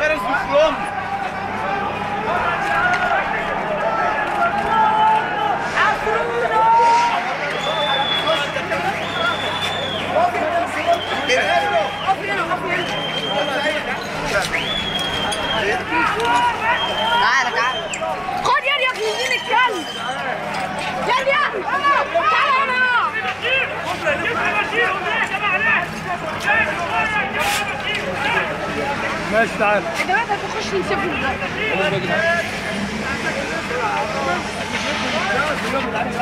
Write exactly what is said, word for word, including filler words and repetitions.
فارس وسلام. تعالى تعالى خد يا يا ابن الكلب يا يا تعالى هنا ماشي تعالى يا جماعه هتخش نسيبهم دلوقتي.